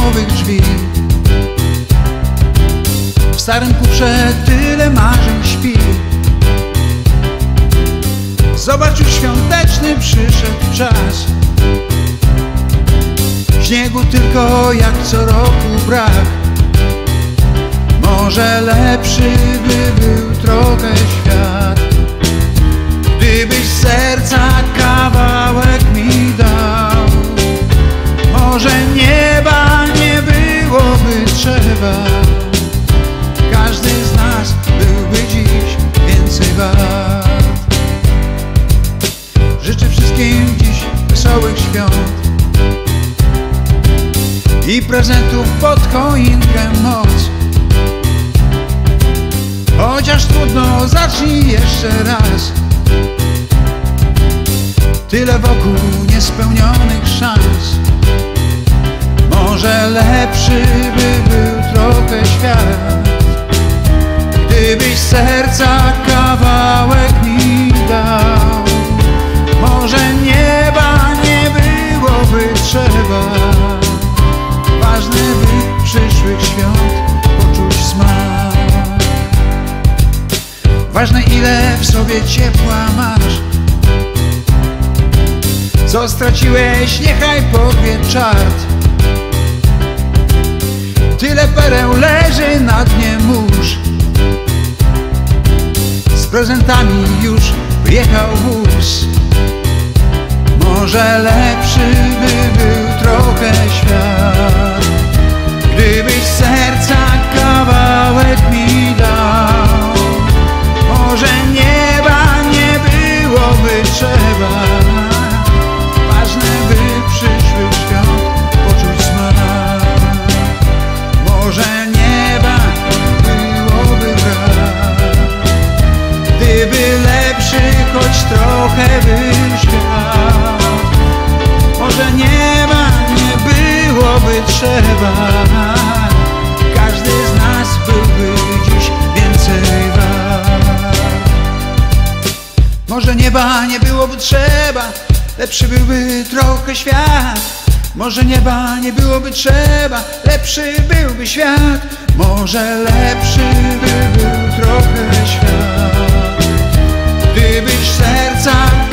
nowych drzwi. W starym kufrze tyle marzeń śpi. Zobacz, już świąteczny przyszedł czas. Śniegu tylko jak co roku brak. Może lepszy by był trochę świat, gdybyś z serca kawałek mi dał. Może nieba nie byłoby trzeba, każdy z nas byłby dziś więcej wart. Życzę wszystkim dziś wesołych świąt i prezentów pod choinkę moc. Chociaż trudno, zacznij jeszcze raz. Tyle wokół niespełnionych szans. Może lepszy by był trochę świat, gdybyś z serca kawałek mi dał. Może nieba nie byłoby trzeba, ważne by przyszłych świąt poczuć smak. Ważne ile w sobie ciepła masz. Co straciłeś, niechaj powie czart. Tyle pereł leży na dnie mórz. Z prezentami już wyjechał wóz. Może lepszy by był trochę świat, gdybyś z serca kawałek mi dał. Może nieba nie byłoby trzeba, ważne by przyszłych świąt poczuć smak. Może nieba byłoby brak, gdyby lepszy choć trochę był świat. Może nieba nie byłoby trzeba, każdy z nas byłby dziś więcej wart. Może nieba nie byłoby trzeba, lepszy byłby trochę świat. Może nieba nie byłoby trzeba, lepszy byłby świat. Może lepszy by był trochę świat, gdybyś serca